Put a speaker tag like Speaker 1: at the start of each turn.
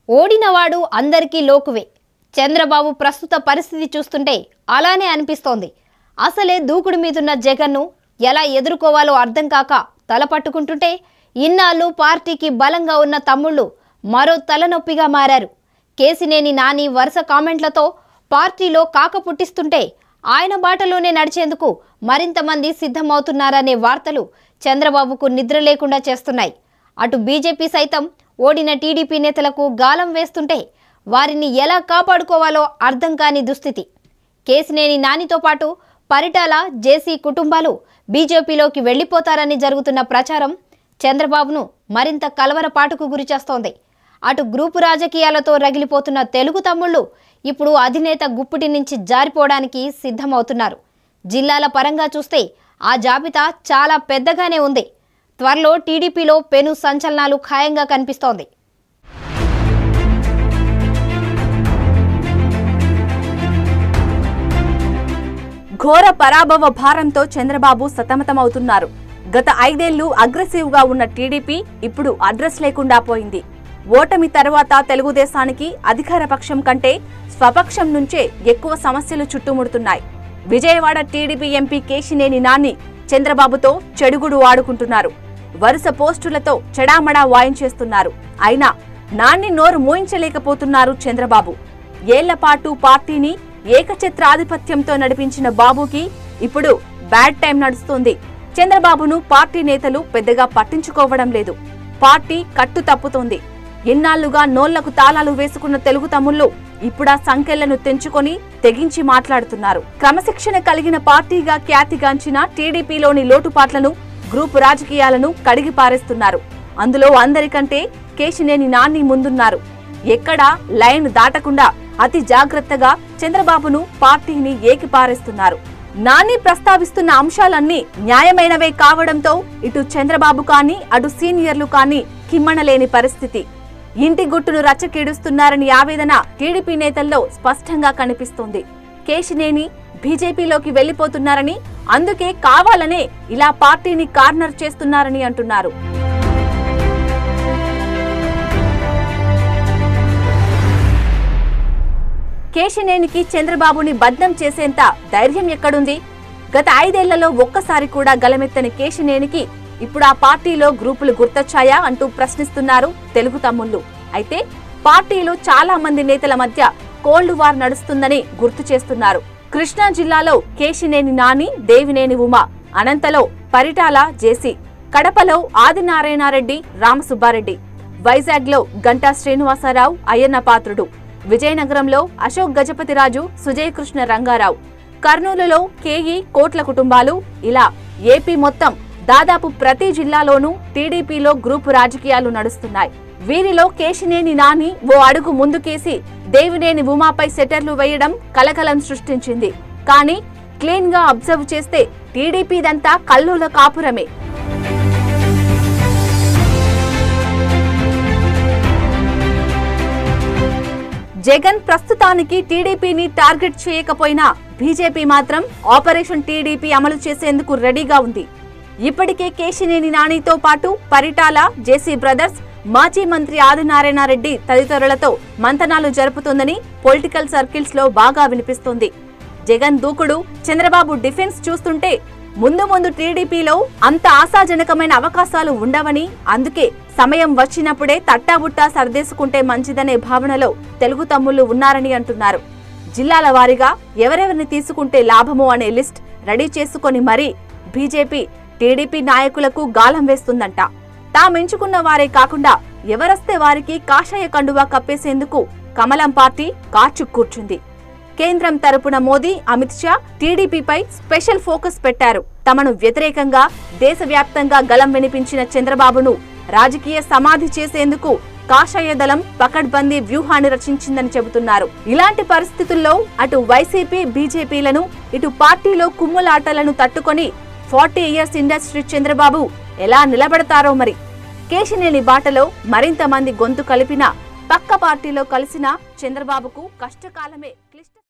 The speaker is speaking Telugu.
Speaker 1: ఓడినవాడు అందరికీ లోకువే. చంద్రబాబు ప్రస్తుత పరిస్థితి చూస్తుంటే అలానే అనిపిస్తోంది. అసలే దూకుడు మీదున్న జగన్ను ఎలా ఎదుర్కోవాలో అర్థం కాక తలపట్టుకుంటుంటే ఇన్నాళ్ళు పార్టీకి బలంగా ఉన్న తమ్ముళ్ళు మరో తలనొప్పిగా మారారు. కేసినేని నాని వరుస కామెంట్లతో పార్టీలో కాక పుట్టిస్తుంటే ఆయన బాటలోనే నడిచేందుకు మరింత మంది సిద్ధమవుతున్నారనే వార్తలు చంద్రబాబుకు నిద్ర లేకుండా చేస్తున్నాయి. అటు బీజేపీ సైతం ఓడిన టీడీపీ నేతలకు గాలం వేస్తుంటే వారిని ఎలా కాపాడుకోవాలో అర్థం కాని దుస్థితి. కేసినేని నానితో పాటు పరిటాల, జేసీ కుటుంబాలు బీజేపీలోకి వెళ్లిపోతారని జరుగుతున్న ప్రచారం చంద్రబాబును మరింత కలవరపాటుకు గురిచేస్తోంది. అటు గ్రూపు రాజకీయాలతో రగిలిపోతున్న తెలుగు తమ్ముళ్లు ఇప్పుడు అధినేత గుప్పిటి నుంచి జారిపోవడానికి సిద్ధమవుతున్నారు. జిల్లాల పరంగా చూస్తే ఆ జాబితా చాలా పెద్దగానే ఉంది. త్వరలో టీడీపీలో పెను సంచలనాలు ఖాయంగా కనిపిస్తోంది.
Speaker 2: ఘోర పరాభవ భారంతో చంద్రబాబు సతమతమవుతున్నారు. గత 5 ఏళ్లు అగ్రెసివ్ గా ఉన్న టీడీపీ ఇప్పుడు అడ్రస్ లేకుండా పోయింది. ఓటమి తర్వాత తెలుగుదేశానికి అధికార పక్షం కంటే స్వపక్షం నుంచే ఎక్కువ సమస్యలు చుట్టుముడుతున్నాయి. విజయవాడ టీడీపీ ఎంపీ కేసినేని నాని చంద్రబాబుతో చెడుగుడు ఆడుకుంటున్నారు. వరుస పోస్టులతో చెడామడా వాయించేస్తున్నారు. అయినా నాని నోరు మోయించలేకపోతున్నారు చంద్రబాబు. ఏళ్లపాటు పార్టీని ఏకఛత్రాధిపత్యంతో నడిపించిన బాబుకి ఇప్పుడు బ్యాడ్ టైం నడుస్తోంది. చంద్రబాబును పార్టీ నేతలు పెద్దగా పట్టించుకోవడం లేదు. పార్టీ కట్టు తప్పుతోంది. ఎన్నాళ్లుగా నోళ్లకు తాళాలు వేసుకున్న తెలుగు తమ్ముళ్లు ఇప్పుడా సంకెళ్లను తెంచుకొని తెగించి మాట్లాడుతున్నారు. క్రమశిక్షణ కలిగిన పార్టీగా ఖ్యాతిగాంచిన టీడీపీలోని లోటుపాట్లను, గ్రూపు రాజకీయాలను కడిగి పారేస్తున్నారు. అందులో అందరికంటే కేసినేని నాని ముందున్నారు. ఎక్కడా లైన్ దాటకుండా అతి జాగ్రత్తగా చంద్రబాబును, పార్టీని ఏకిపారేస్తున్నారు. నాని ప్రస్తావిస్తున్న అంశాలన్నీ న్యాయమైనవే కావడంతో ఇటు చంద్రబాబు కానీ అటు సీనియర్లు కానీ కిమ్మనలేని పరిస్థితి. ఇంటి గుట్టును రచ్చకీడుస్తున్నారని ఆవేదన టీడీపీ నేతల్లో స్పష్టంగా కనిపిస్తోంది. కేసినేని బీజేపీలోకి వెళ్లిపోతున్నారని, అందుకే కావాలనే ఇలా పార్టీని కార్నర్ చేస్తున్నారని అంటున్నారు. కేసినేనికి చంద్రబాబుని బద్నం చేసేంత ధైర్యం ఎక్కడుంది? గత 5 ఏళ్లలో ఒక్కసారి కూడా గలమెత్తని కేసినేనికి ఇప్పుడు ఆ పార్టీలో గ్రూపులు గుర్తొచ్చాయా అంటూ ప్రశ్నిస్తున్నారు తెలుగు తమ్ముళ్లు. అయితే పార్టీలో చాలా మంది నేతల మధ్య కోల్డ్ వార్ నడుస్తుందని గుర్తు చేస్తున్నారు. కృష్ణా జిల్లాలో కేసినేని నాని, దేవినేని ఉమా, అనంతలో పరిటాల, జేసీ, కడపలో ఆదినారాయణరెడ్డి, రామసుబ్బారెడ్డి, వైజాగ్లో గంటా శ్రీనివాసరావు, అయ్యన్న పాత్రుడు, విజయనగరంలో అశోక్ గజపతిరాజు, సుజయకృష్ణ రంగారావు, కర్నూలులో కేఈ, కోట్ల కుటుంబాలు, ఇలా ఏపీ మొత్తం దాదాపు ప్రతి జిల్లాలోనూ టీడీపీలో గ్రూపు రాజకీయాలు నడుస్తున్నాయి. వీరిలో కేసినేని నాని ఓ అడుగు ముందుకేసి దేవినేని ఉమాపై సెటర్లు వేయడం కలకలం సృష్టించింది. కానీ క్లీన్ గా అబ్జర్వ్ చేస్తే టీడీపీదంతా కల్లోల కాపురమే. జగన్ ప్రస్తుతానికి టీడీపీని టార్గెట్ చేయకపోయినా బీజేపీ మాత్రం ఆపరేషన్ టీడీపీ అమలు చేసేందుకు రెడీగా ఉంది. ఇప్పటికే కేసినేని నానితో పాటు పరిటాల, జేసీ బ్రదర్స్, మాజీ మంత్రి ఆదినారాయణరెడ్డి తదితరులతో మంతనాలు జరుపుతోందని పొలిటికల్ సర్కిల్స్ లో బాగా వినిపిస్తోంది. జగన్ దూకుడు, చంద్రబాబు డిఫెన్స్ చూస్తుంటే ముందు ముందు టీడీపీలో అంత ఆశాజనకమైన అవకాశాలు ఉండవని, అందుకే సమయం వచ్చినప్పుడే తట్టాబుట్టా సర్దేసుకుంటే మంచిదనే భావనలో తెలుగు తమ్ముళ్లు ఉన్నారని అంటున్నారు. జిల్లాల వారీగా ఎవరెవరిని తీసుకుంటే లాభమో అనే లిస్ట్ రెడీ చేసుకుని మరీ బీజేపీ టీడీపీ నాయకులకు గాలం వేస్తుందంట. తామెంచుకున్న వారే కాకుండా ఎవరొస్తే వారికి కాషాయ కండువా కప్పేసేందుకు కమలం పార్టీ కాచు కూర్చుంది. కేంద్రం తరపున మోదీ, అమిత్ షా టీడీపీపై స్పెషల్ ఫోకస్ పెట్టారు. తమను వ్యతిరేకంగా దేశవ్యాప్తంగా గలం వినిపించిన చంద్రబాబును రాజకీయ సమాధి చేసేందుకు కాషాయ దళం పకడ్బందీ వ్యూహాన్ని రచించిందని చెబుతున్నారు. ఇలాంటి పరిస్థితుల్లో అటు వైసీపీ, బీజేపీలను, ఇటు పార్టీలో కుమ్ములాటలను తట్టుకొని 40 ఇయర్స్ ఇండస్ట్రీ చంద్రబాబు ఎలా నిలబడతారో మరి. కేసినేని బాటలో మరింత మంది గొంతు కలిపినా, పక్క పార్టీలో కలిసిన చంద్రబాబుకు కష్టకాలమే క్లిష్ట